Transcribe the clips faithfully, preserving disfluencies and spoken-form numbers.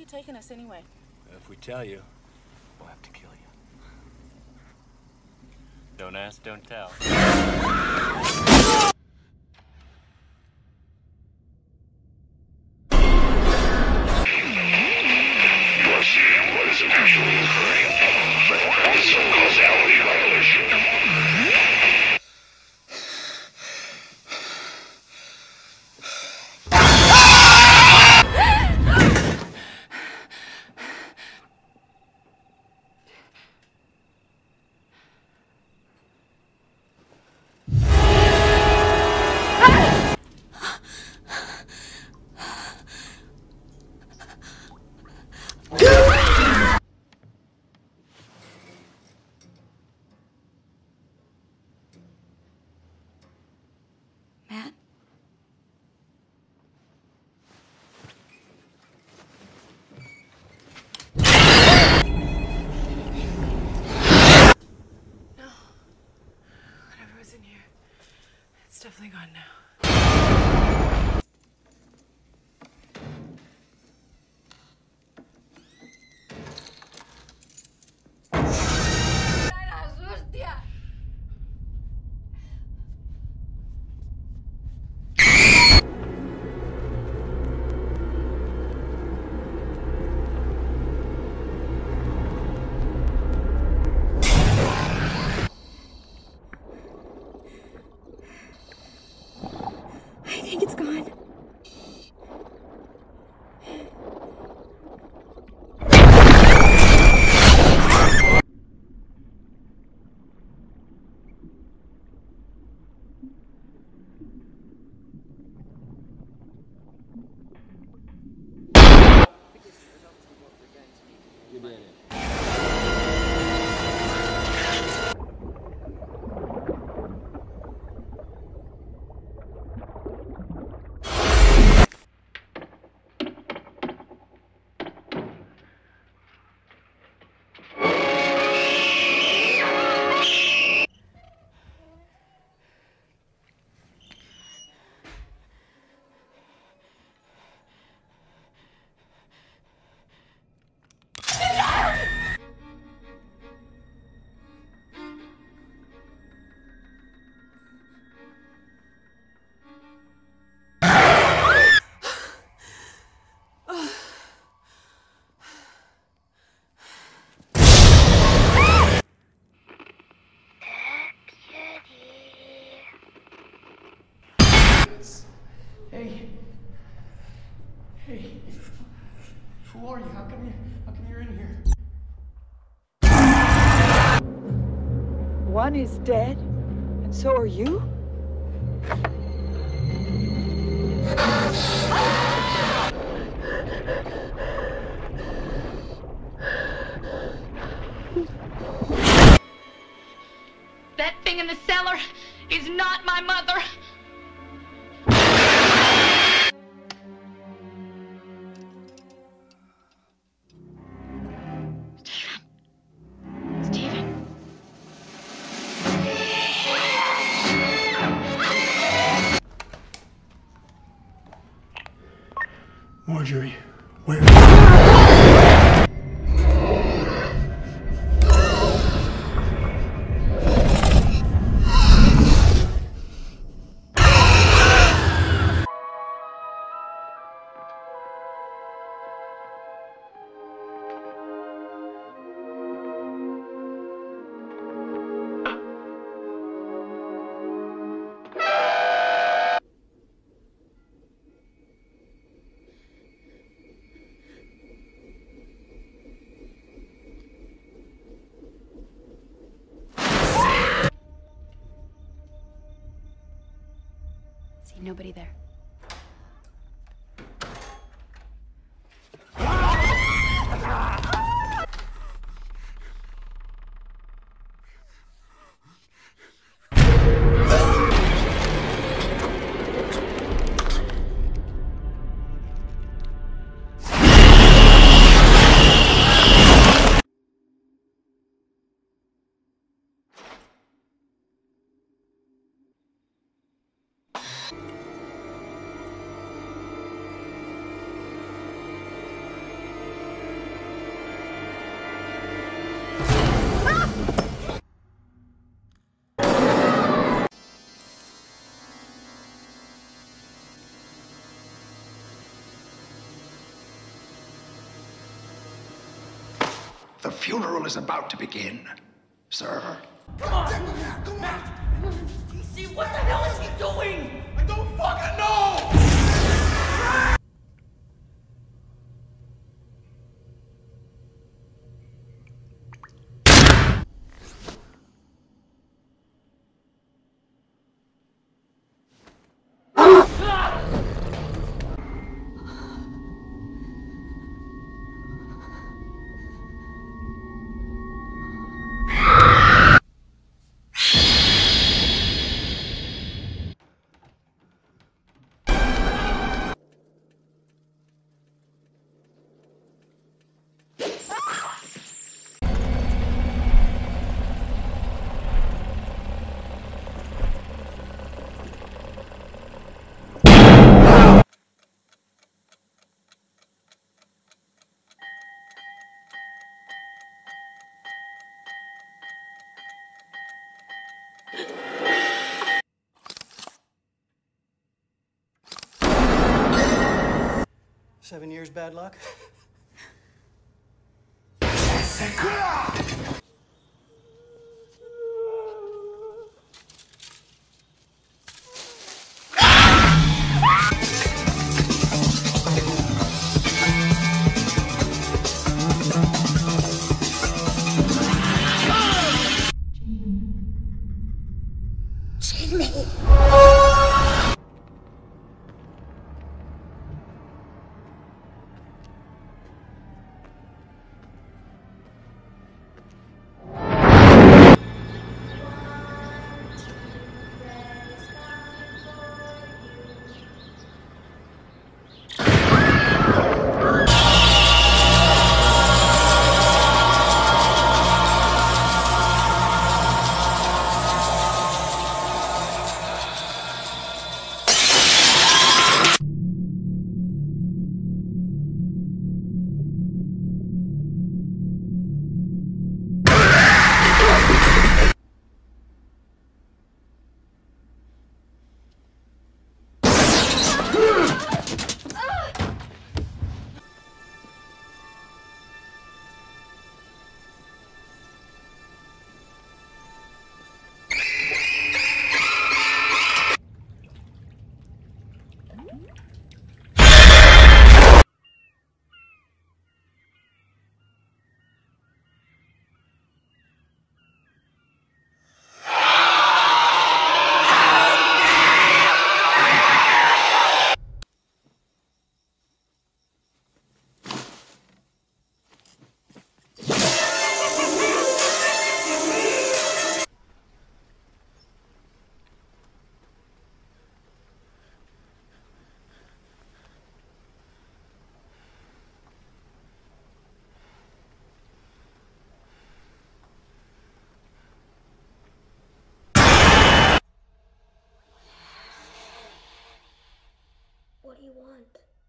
you taking us anyway? If we tell you, we'll have to kill you. Don't ask, don't tell. What isn't actually occurring, but also causality violation. Matt? No. Whatever was in here, it's definitely gone now. I think it's gone. You did it. Hey. Hey. Who are you? How come you how come you're in here? One is dead, and so are you? That thing in the cellar is not my mother. Stephen. Stephen. Marjorie, where? See, nobody there. The funeral is about to begin, sir. Come on! Come on! D C, what the hell is he doing? I don't fucking know! Seven years bad luck? What do you want?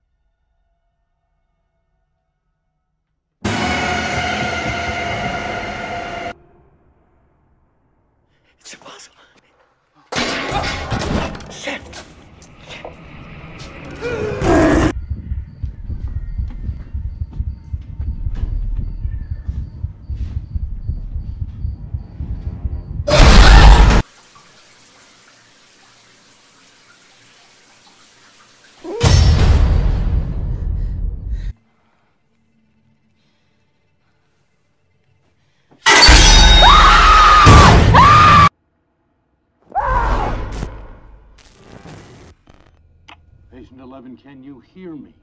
It's impossible. Patient eleven, can you hear me?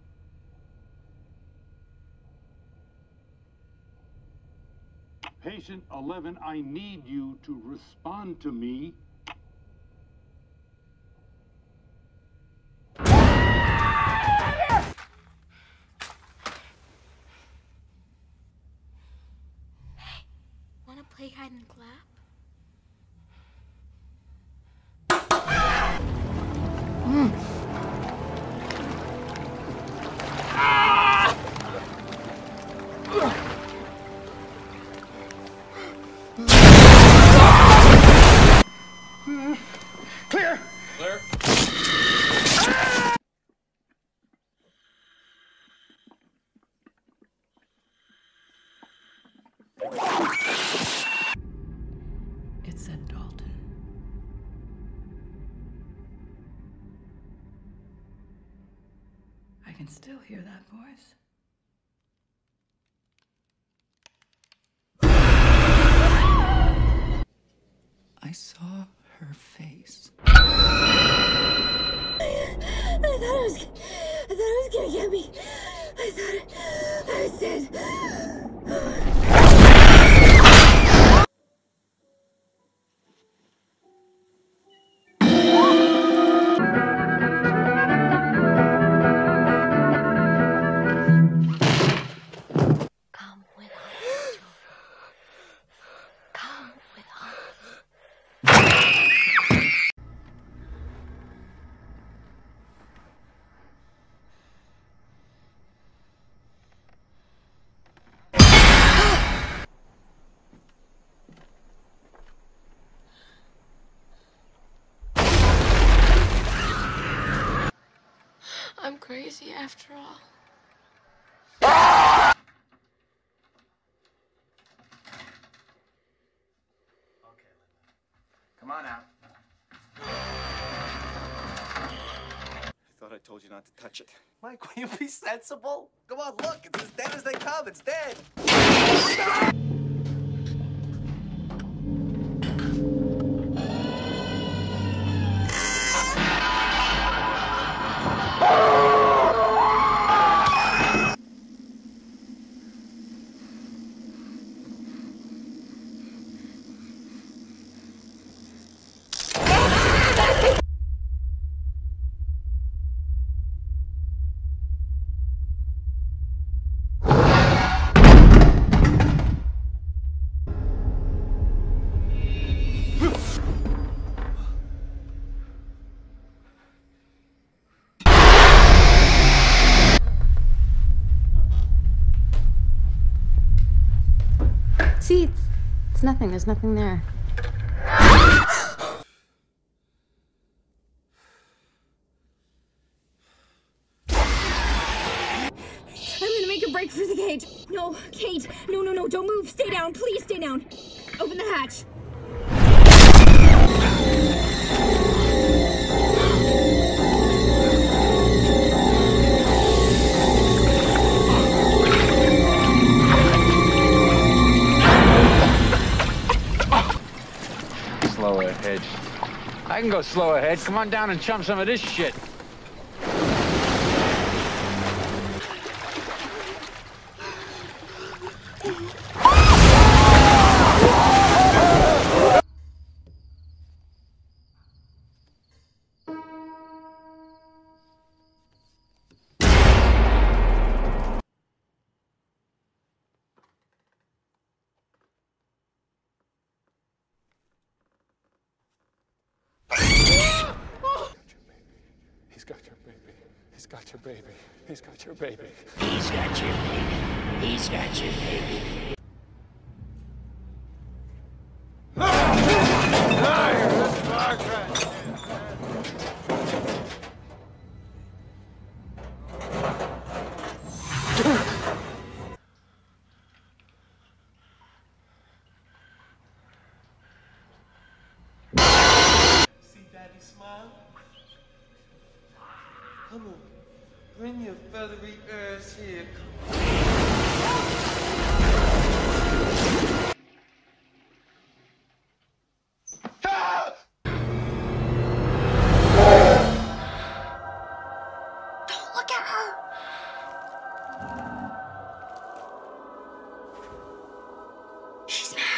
Patient eleven, I need you to respond to me. Wanna play hide and clap? Clear! Clear. can still hear that voice. I saw her face. I thought it was, I thought it was gonna get me. I thought it, I was dead. Come with us, children. Come with us. I'm crazy after all. Come on out. I thought I told you not to touch it. Mike, will you be sensible? Come on, look, it's as dead as they come. It's dead. See, it's, it's nothing. There's nothing there. I'm gonna make a break for the cage. No, Kate. No, no, no. Don't move. Stay down. Please stay down. Open the hatch. Slow ahead. I can go slow ahead. Come on down and chum some of this shit. He's got your baby. He's got your baby. He's got your baby. He's got your baby. He's got your baby. See Daddy smile? Come on, bring your feathery ears here. Don't look at her. She's mad.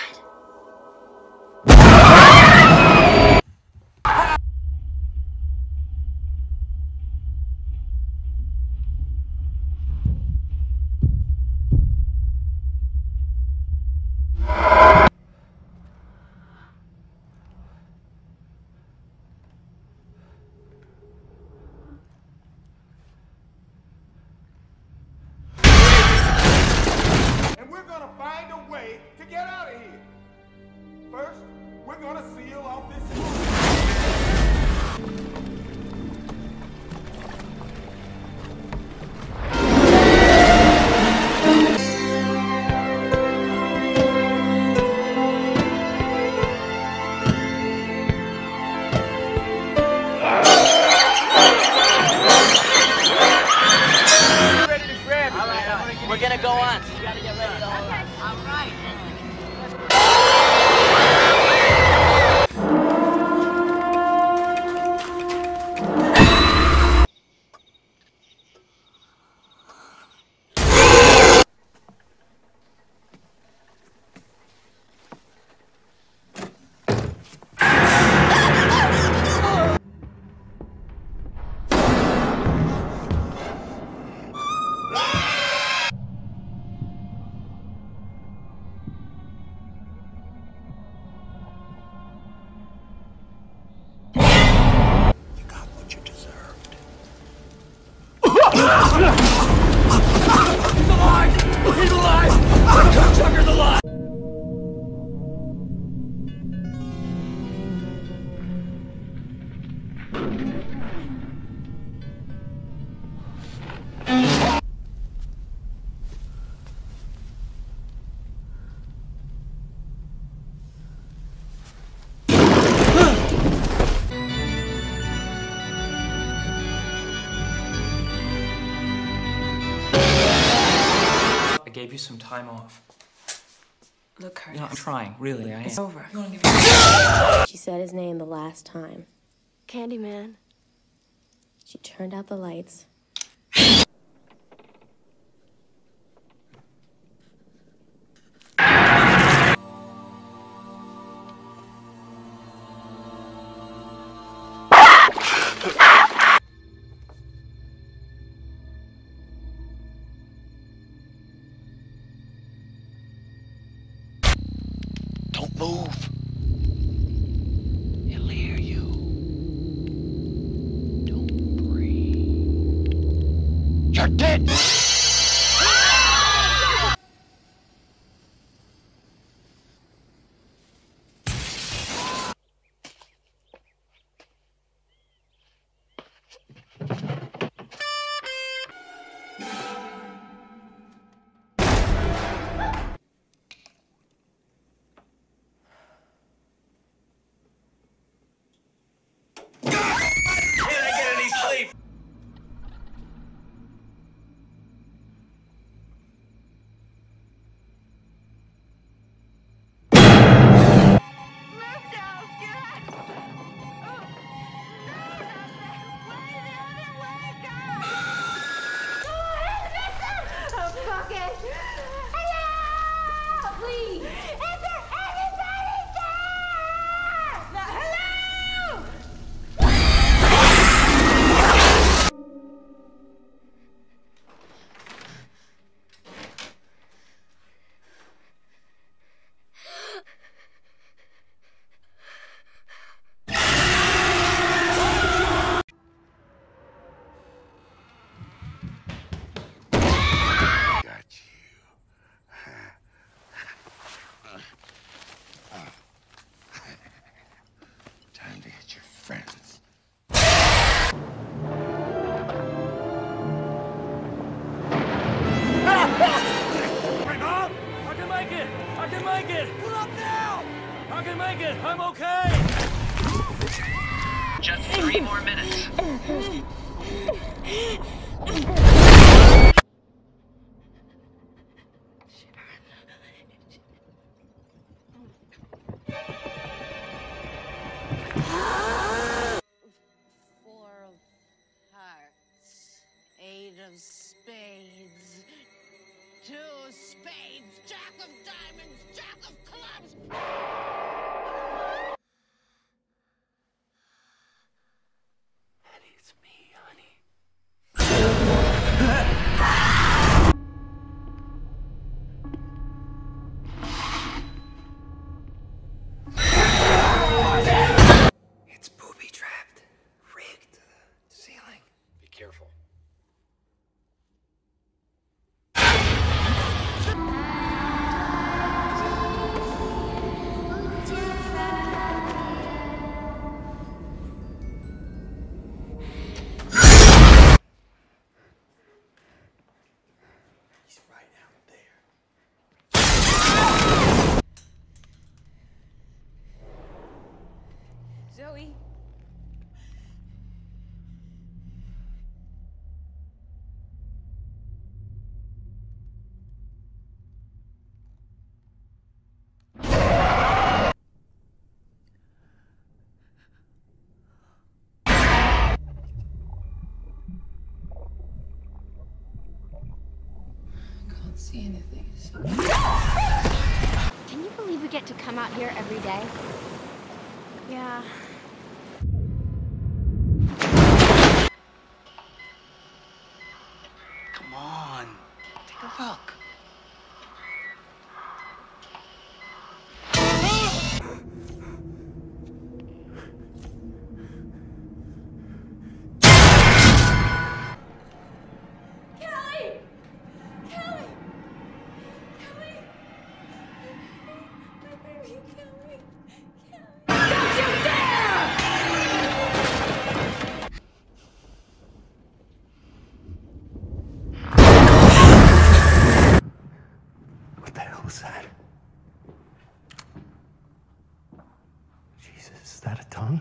gave you some time off. Look, Curtis. No, I'm trying, really, I am. It's over. You wanna give me- She said his name the last time. Candyman. She turned out the lights. Don't move. He'll hear you. Don't breathe. You're dead! Time to get your friends. Hang on! I can make it! I can make it! Pull up now! I can make it! I'm okay! Just three more minutes. Four of hearts, eight of spades, two of spades, jack of diamonds, jack of clubs. It's me, honey. It's booby-trapped. Rigged to the ceiling. Be careful. He's right out there. Zoe. Can't see anything. Can you believe we get to come out here every day? Yeah. Come on. Take a look. Kelly! Kelly! Kelly! My baby Kelly! Don't you dare! What the hell is that? Jesus, is that a tongue?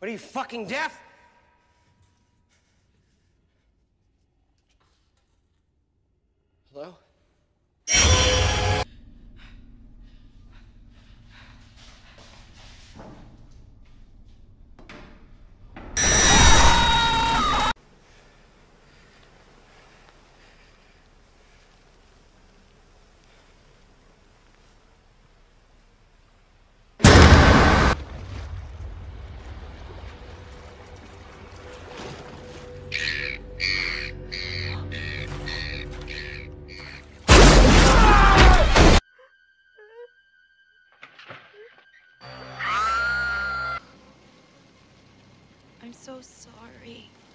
What are you, fucking deaf? Hello? I'm so sorry.